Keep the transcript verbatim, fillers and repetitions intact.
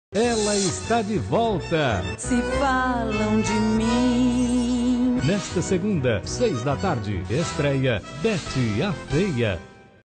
Ela está de volta. Se falam de mim. Nesta segunda, seis da tarde, estreia Betty a Feia.